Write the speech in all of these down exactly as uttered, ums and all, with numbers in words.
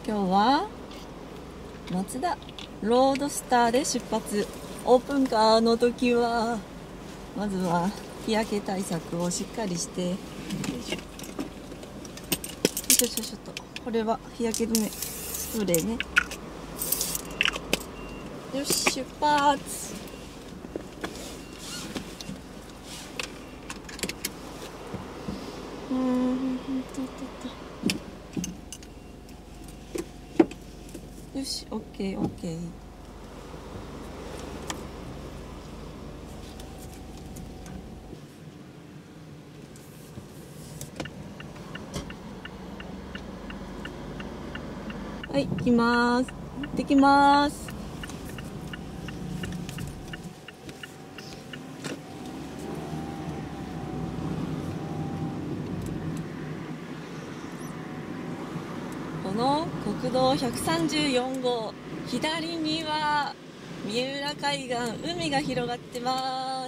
今日はマツダロードスターで出発。オープンカーの時はまずは日焼け対策をしっかりして、よいしょちょちょちょっとこれは日焼け止めスプレーね。よし出発。うーんとととよし オーケーオーケー。はい、行きます。行ってきます。この国道ひゃくさんじゅうよん号、左には三浦海岸、海が広がってます。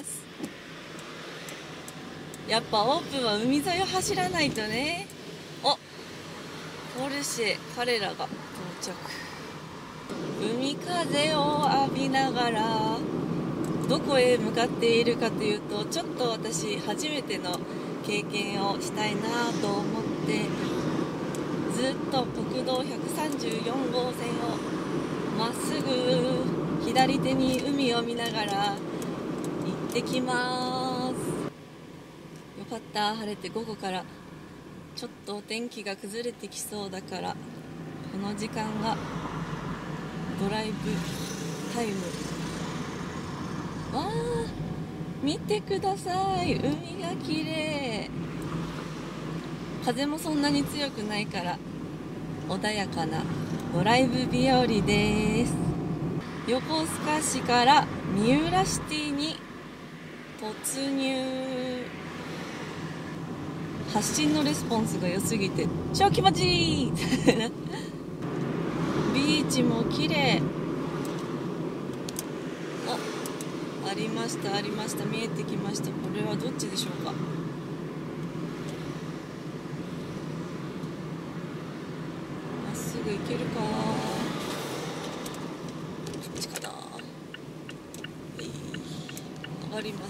やっぱオープンは海沿いを走らないとね。お、ポルシェ、彼らが到着。海風を浴びながらどこへ向かっているかというと、ちょっと私初めての経験をしたいなと思って、ずっと国道ひゃくさんじゅうよん号線をまっすぐ左手に海を見ながら行ってきます。よかった、晴れて午後からちょっとお天気が崩れてきそうだから、この時間がドライブタイム。わー、見てください、海が綺麗。風もそんなに強くないから穏やかなドライブ日和です。横須賀市から三浦シティに突入。発信のレスポンスが良すぎて超気持ちいいビーチも綺麗。お、ありましたありました、見えてきました。これはどっちでしょうか。行けるか。こっちかな。はい、上がります。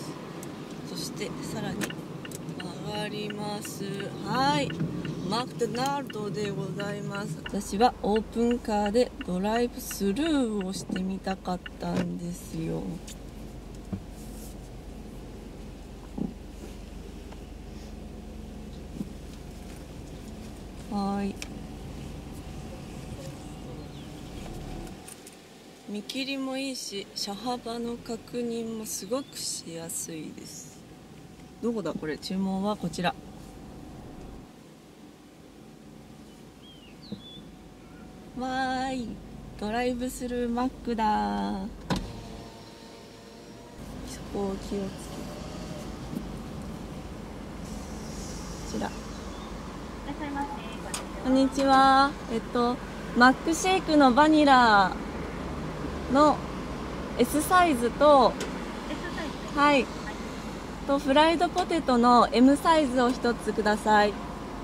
そしてさらに上がります。はい、マクドナルドでございます。私はオープンカーでドライブスルーをしてみたかったんですよ。はい、見切りもいいし、車幅の確認もすごくしやすいです。どこだこれ。注文はこちら。わーい、ドライブスルーマックだ。そこを気をつけて。こちら。こんにちは。えっとマックシェイクのバニラの S サイズと、はい、とフライドポテトの エム サイズを一つください。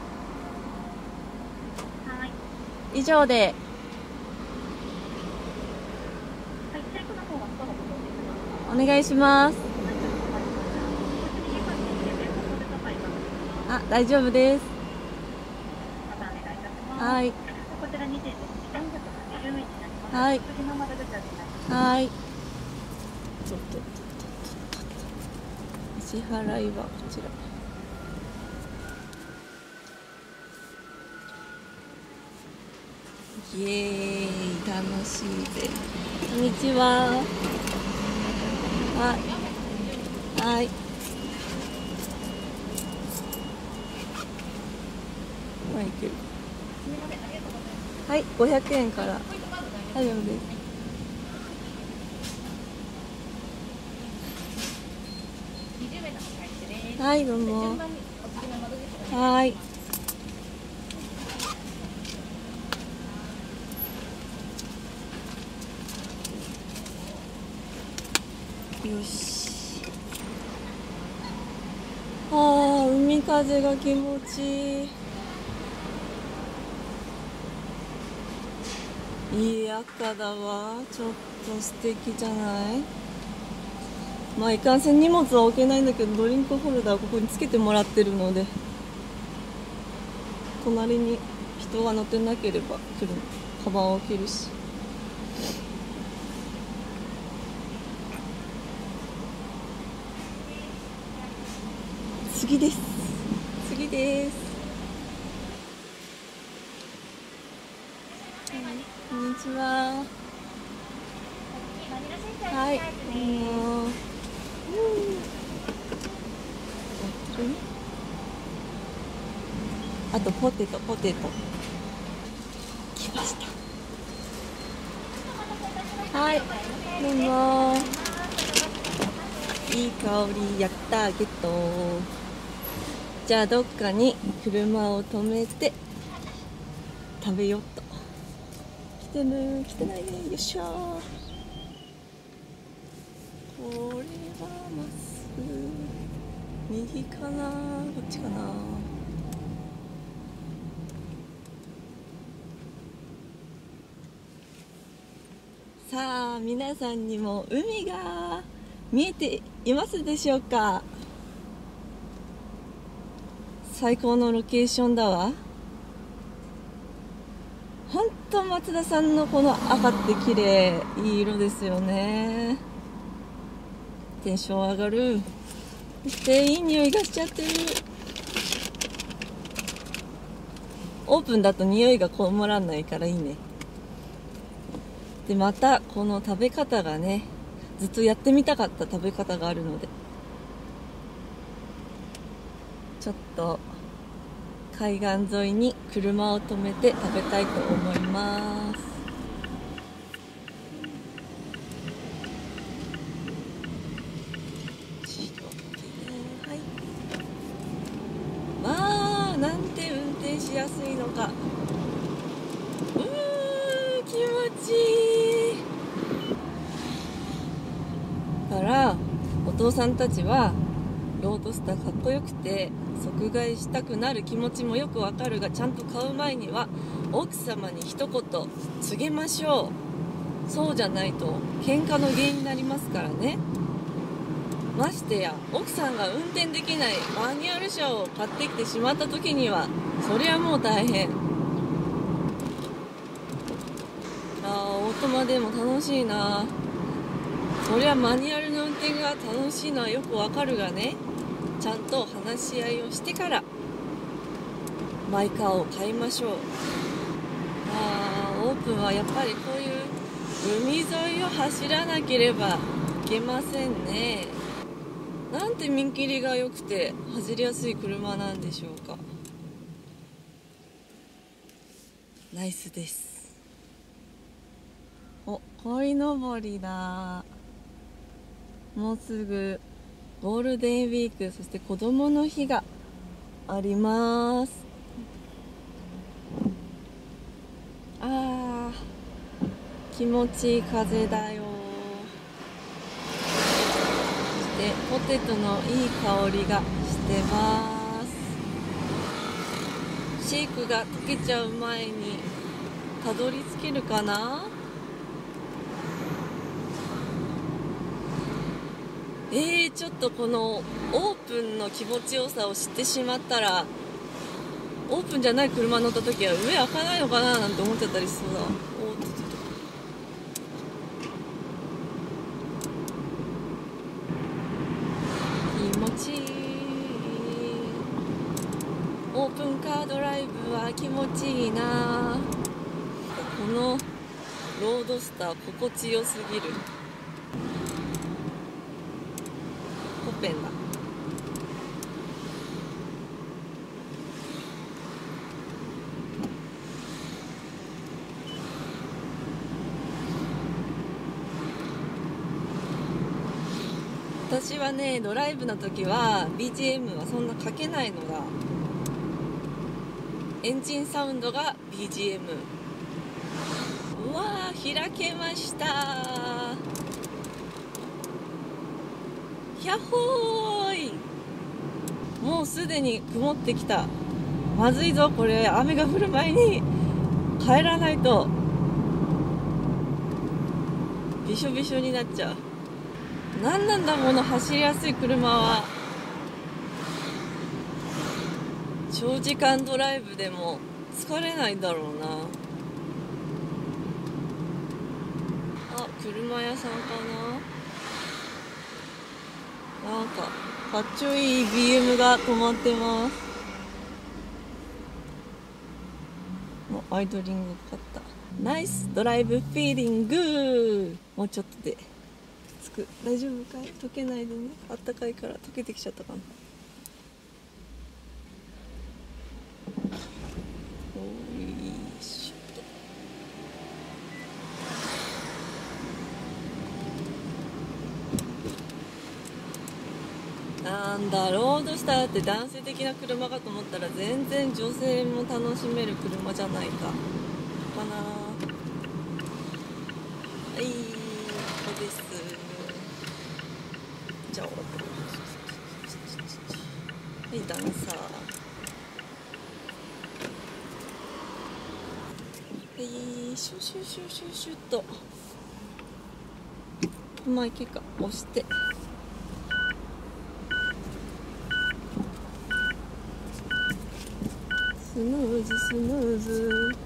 以上で。お願いします。あ、大丈夫です。はい。はい。はい。ちょっと。支払いはこちら。イエーイ、楽しいぜ。こんにちは。はい。はい。まあ、いける。はい、ごひゃくえんから。大丈夫です。はい、どうも。はい。よし。ああ、海風が気持ちいい。 いい赤だわ。ちょっと素敵じゃない？まあいかんせん荷物は置けないんだけど、ドリンクホルダーをここにつけてもらってるので、隣に人が乗ってなければ来る、カバンを置けるし。次です。次です。こんにちは。はい。もう。あとポテト、ポテト。来ました。はい。どうも。いい香り。やったー、ゲットー。じゃあどっかに車を止めて食べようと。来てる、来てないね。よっしゃー。これはまっすぐ右かな、こっちかな。さあ皆さんにも海が見えていますでしょうか。最高のロケーションだわ。ほんと松田さんのこの赤って綺麗、いい色ですよね。テンション上がる。そしていい匂いがしちゃってる。オープンだと匂いがこもらんないからいいね。でまたこの食べ方がね、ずっとやってみたかった食べ方があるので、ちょっと海岸沿いに車を止めて食べたいと思います。はい、わー、なんて運転しやすいのか。うー、気持ちいい。だからお父さんたちはロードスターかっこよくて即買いしたくなる気持ちもよくわかるが、ちゃんと買う前には奥様に一言告げましょう。そうじゃないと喧嘩の原因になりますからね。ましてや奥さんが運転できないマニュアル車を買ってきてしまった時には、そりゃもう大変。あー、オートマでも楽しいな。そりゃマニュアルの運転が楽しいのはよくわかるがね、ちゃんと話し合いをしてからマイカーを買いましょう。あー、オープンはやっぱりこういう海沿いを走らなければいけませんね。なんて見切りが良くて走りやすい車なんでしょうか。ナイスです。お、鯉のぼりだ。もうすぐゴールデンウィーク、そして子どもの日があります。あー、気持ちいい風だよ。そしてポテトのいい香りがしてます。シェイクが溶けちゃう前にたどり着けるかな。えー、ちょっとこのオープンの気持ちよさを知ってしまったら、オープンじゃない車乗った時は上開かないのかななんて思っちゃったりしそうだ。おーっとっとっと、気持ちいい。オープンカードライブは気持ちいいな。このロードスター心地よすぎる。コペンだ。私はね、ドライブの時は ビージーエム はそんなかけないのだ。エンジンサウンドが ビージーエム。 うわー、開けました。ひゃっほーい。もうすでに曇ってきた。まずいぞこれ、雨が降る前に帰らないと。 びしょびしょになっちゃう。なんなんだこの走りやすい車は。長時間ドライブでも疲れないだろうな。あ、車屋さんかな。なんかかっちょいい ビーエム が止まってます。アイドリングかかった。ナイスドライブフィーリング。もうちょっとで着く。大丈夫かい？溶けないでね。あったかいから溶けてきちゃったかな。おいしょ。なんだ、ロードスターって男性的な車かと思ったら全然女性も楽しめる車じゃないか。かな。はい、ここです。じゃあ、はい、ダンサー。はい、シュシュシュシュシュっと。まあ、いけか、押して。スムーズスムーズ。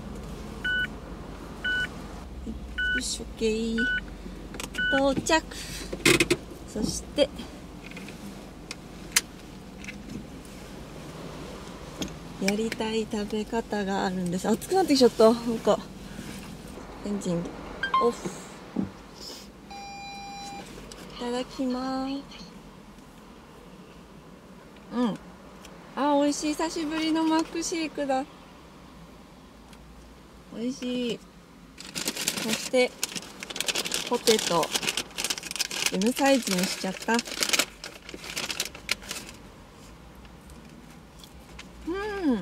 よいしょ、OK。到着。そしてやりたい食べ方があるんです。熱くなってきちゃった。なんかエンジンオフ。いただきます。うん、あ、美味しい。久しぶりのマックシェイクだ。美味しい。そしてポテト エム サイズにしちゃった。うん、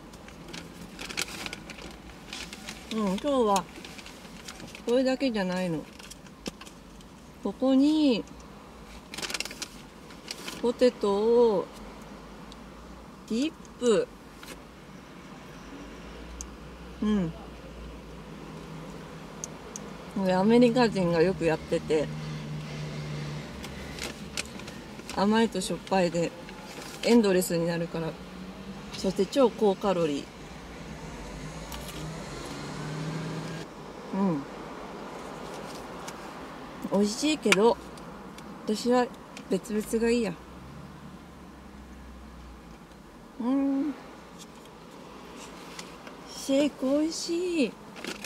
うん、今日はこれだけじゃないの。ここにポテトをディップ。うん、これアメリカ人がよくやってて、甘いとしょっぱいでエンドレスになるから。そして超高カロリー。うん、美味しいけど私は別々がいいや。うん、シェイク美味しい。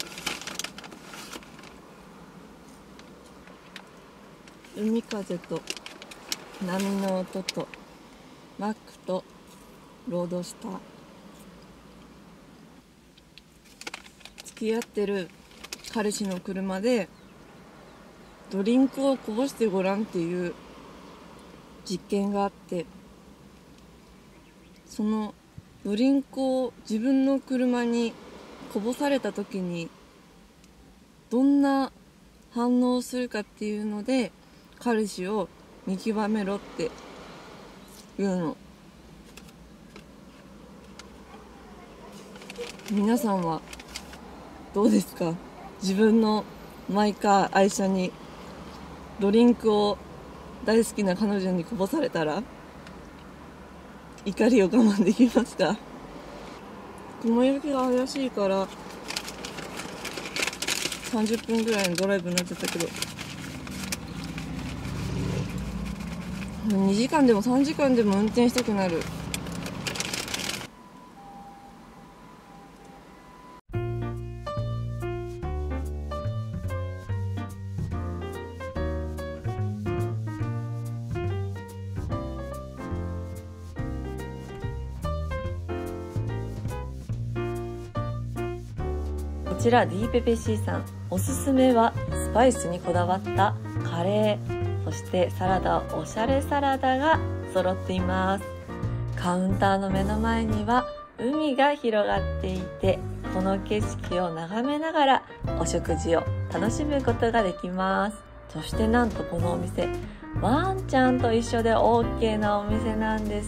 海風と波の音とマックとロードスター。付き合ってる彼氏の車でドリンクをこぼしてごらんっていう実験があって、そのドリンクを自分の車にこぼされた時にどんな反応をするかっていうので彼氏を見極めろっていうの。皆さんはどうですか？自分のマイカー愛車にドリンクを大好きな彼女にこぼされたら怒りを我慢できますか？雲行きが怪しいからさんじゅっぷんぐらいのドライブになっちゃったけど、にじかんでもさんじかんでも運転したくなる。こちら ディーペペシー さんおすすめはスパイスにこだわったカレー、そしてサラダ、おしゃれサラダが揃っています。カウンターの目の前には海が広がっていて、この景色を眺めながらお食事を楽しむことができます。そしてなんとこのお店ワンちゃんと一緒で オーケー なお店なんです。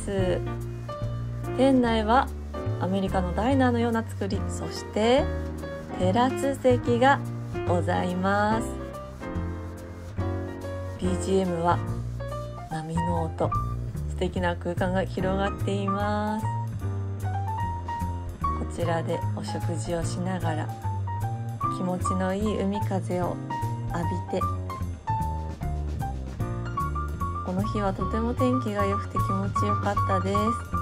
店内はアメリカのダイナーのような作り、そしてテラス席がございます。 ビージーエム は波の音。素敵な空間が広がっています。こちらでお食事をしながら気持ちのいい海風を浴びて、この日はとても天気が良くて気持ちよかったです。